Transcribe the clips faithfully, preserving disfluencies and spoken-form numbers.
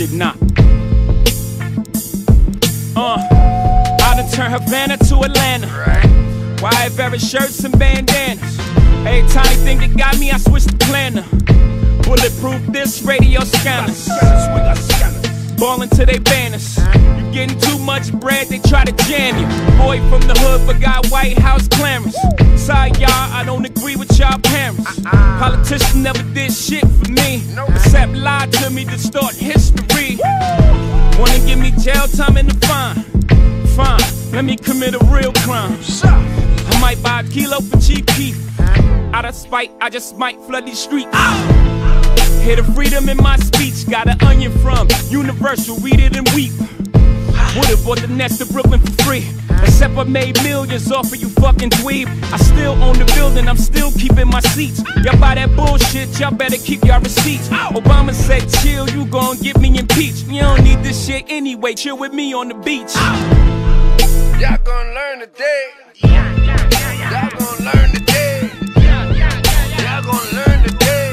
it not. Uh, I done turned Havana to Atlanta. Wide varied shirts and bandanas. Every tiny thing that got me, I switched the planner. Bulletproof this, radio scanners. Ballin' to they banners. You getting too much bread, they try to jam you. Boy from the hood but got White House clearance. Sorry y'all, I don't agree with y'all parents. Politicians never did shit for me, except lie to me, distort history. Wanna give me jail time and a fine? Fine, let me commit a real crime. I might buy a kilo for cheap beef. Out of spite, I just might flood these streets. Hear the freedom in my speech. Got an onion from Universal, read it and weep. Would've bought the next to Brooklyn for free, except I made millions off of you fucking dweeb. I still own the building, I'm still keeping my seats. Y'all buy that bullshit, y'all better keep y'all receipts. Obama said chill, you gon' get me impeached. You don't need this shit anyway, chill with me on the beach. Y'all gon' learn today. Y'all gon' learn today. Y'all gon' learn today.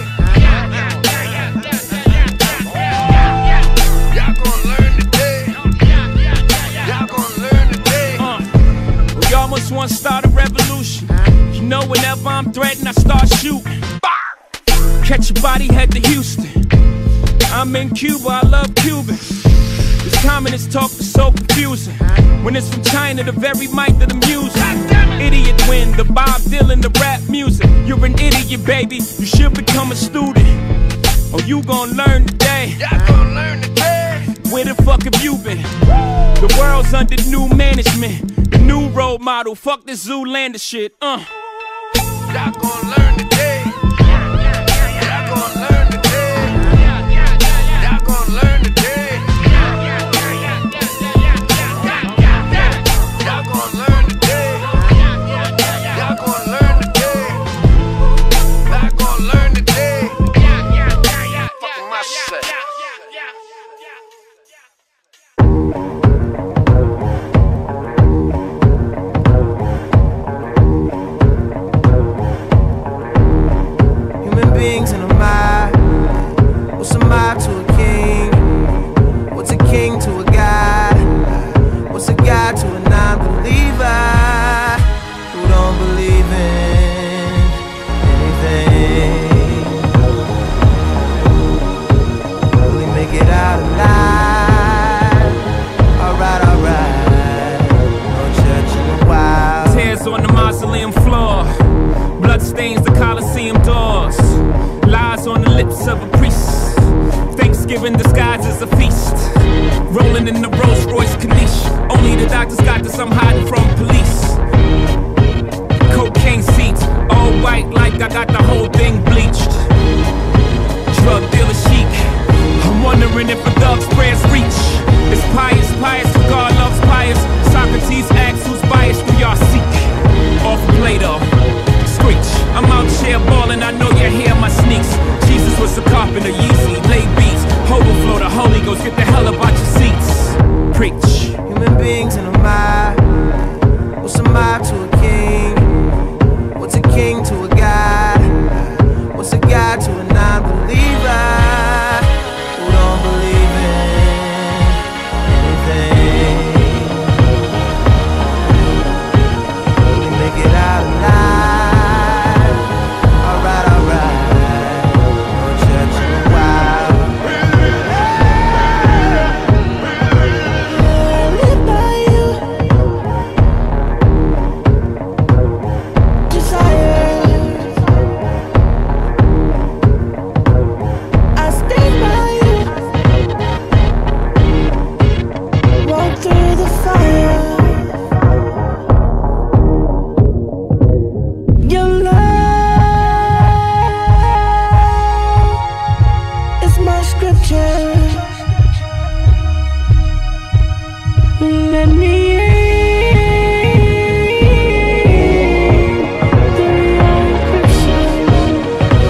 Y'all gon' learn today. Y'all gon' learn today. Uh, we almost wanna start a revolution. You know whenever I'm threatened, I start shooting. Catch your body, head to Houston. I'm in Cuba, I love Cubans. This communist talk is so confusing. When it's from China, the very mic that I'm using. Idiot win, the Bob Dylan, the rap music. You're an idiot, baby, you should become a student. Oh, you gon' learn today. Y'all gon' learn today. Where the fuck have you been? The world's under new management. The new role model, fuck this Zoolander shit, uh. Y'all gon' learn today. Y'all gon' learn today. Y'all gon' learn today. Y'all gon' learn today. Y'all gon' learn today. Y'all gon' learn today. Fucking my shit. Human beings in a mob. What's a mob to a king? What's a king to a god? What's a god to a non-believer who don't believe in anything? Will he make it out alive? Alright, alright. No church in the wild. Tears on the mausoleum floor. Blood stains the Coliseum doors. Lies on the lips of a priest. Thanksgiving disguised as a feast. Rolling in the Rolls Royce Caniche. Only the doctors got this, I'm hiding from police. Cocaine seats, all white like I got the whole thing bleached. Drug dealer chic. I'm wondering if a thug's prayers reach. It's pious, pious, for God loves pious. Socrates asks who's biased, do y'all seek? Off Plato. Screech. I'm out here ballin', I know you hear my sneaks. Jesus was a carpenter, Yeezy, lay beats. Overflow the Holy Ghost, get the hell about your seats. Preach. Human beings in a mob. What's a mob to a king? What's a king to a god? What's a god to a non-believer who don't believe in anything? Will he make it out alive? Alright, alright. No church in the wild. Live by you. Desire. I stay by you. Walk through the fire. Your love is my scripture. Let me in through your encryption.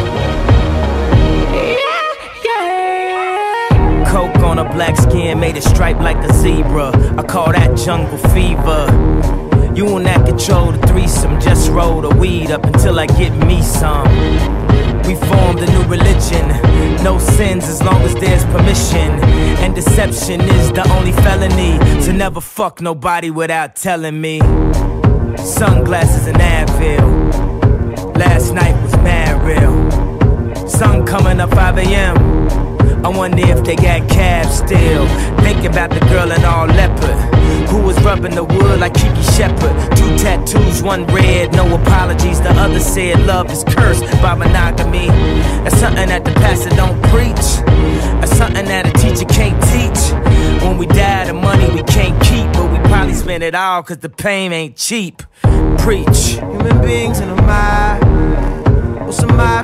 Yeah, yeah. Coke on her black skin made it stripe like a zebra. I call that jungle fever. You and that control the threesome. Just roll the weed up until I get me some. We formed a new religion. No sins as long as there's permission. And deception is the only felony. So never fuck nobody without telling me. Sunglasses and Advil. Last night was mad real. Sun coming up five A M I wonder if they got cabs still. Thinking about the girl in all leopard who was rubbing the wood like Kiki Shepard. Two tattoos, one red, no apologies. The other said love is cursed by monogamy. That's something that the pastor don't preach. That's something that a teacher can't teach. When we die, the money we can't keep, but we probably spend it all cause the pain ain't cheap. Preach. Human beings in a mind. What's a mind?